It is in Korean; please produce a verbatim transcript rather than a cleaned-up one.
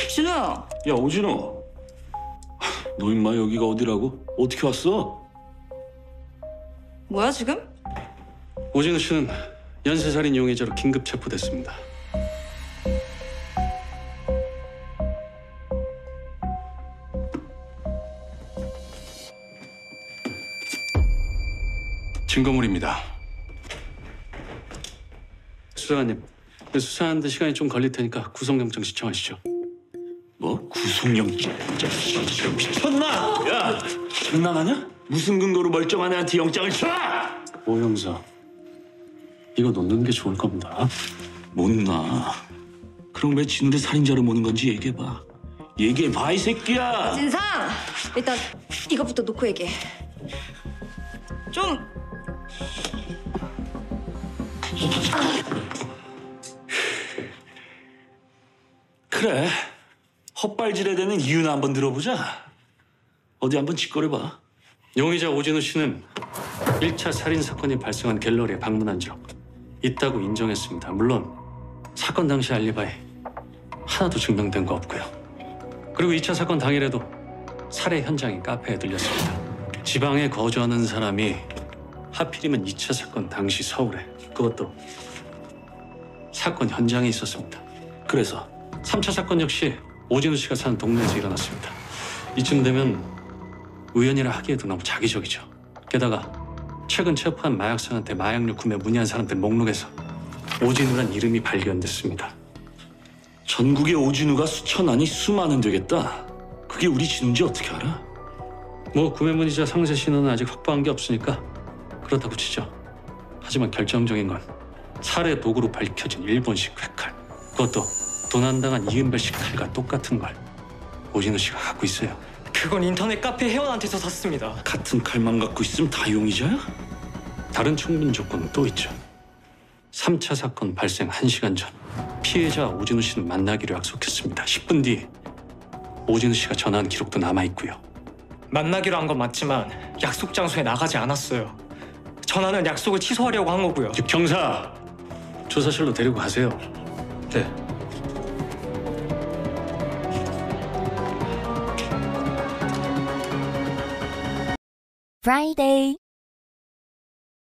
진우야. 야, 오진호. 너 임마 여기가 어디라고? 어떻게 왔어? 뭐야 지금? 오진우 씨는 연쇄살인 용의자로 긴급 체포됐습니다. 증거물입니다. 수사관님, 수사하는데 시간이 좀 걸릴 테니까 구속영장 신청하시죠. 뭐? 구속영장? 미쳤나? 야, 장난하냐? 무슨 근거로 멀쩡한 애한테 영장을 쳐? 오 형사, 이거 놓는 게 좋을 겁니다. 못 놔. 그럼 왜 진우를 살인자로 모는 건지 얘기해봐. 얘기해봐, 이 새끼야. 진상! 일단 이것부터 놓고 얘기해. 좀 그래. 헛발질해야 되는 이유나 한번 들어보자. 어디 한번 짓거려봐. 용의자 오진우 씨는 일 차 살인 사건이 발생한 갤러리에 방문한 적 있다고 인정했습니다. 물론 사건 당시 알리바이 하나도 증명된 거 없고요. 그리고 이 차 사건 당일에도 살해 현장이 카페에 들렸습니다. 지방에 거주하는 사람이 하필이면 이 차 사건 당시 서울에, 그것도 사건 현장에 있었습니다. 그래서 삼 차 사건 역시 오진우 씨가 사는 동네에서 일어났습니다. 이쯤 되면 우연이라 하기에도 너무 자기적이죠. 게다가 최근 체포한 마약상한테 마약류 구매 문의한 사람들 목록에서 오진우란 이름이 발견됐습니다. 전국에 오진우가 수천 아니 수만은 되겠다. 그게 우리 진우인지 어떻게 알아? 뭐 구매 문의자 상세 신원은 아직 확보한 게 없으니까 그렇다고 치죠. 하지만 결정적인 건 살해 도구로 밝혀진 일본식 회칼, 그것도 도난당한 이은별식 칼과 똑같은 걸 오진우 씨가 갖고 있어요. 그건 인터넷 카페 회원한테서 샀습니다. 같은 칼만 갖고 있으면 다 용의자야? 다른 충분 조건은 또 있죠. 삼 차 사건 발생 한 시간 전 피해자 오진우 씨는 만나기로 약속했습니다. 십 분 뒤 오진우 씨가 전화한 기록도 남아있고요. 만나기로 한 건 맞지만 약속 장소에 나가지 않았어요. 전화는 약속을 취소하려고 한 거고요. 경사, 조사실로 데리고 가세요. 네. Friday.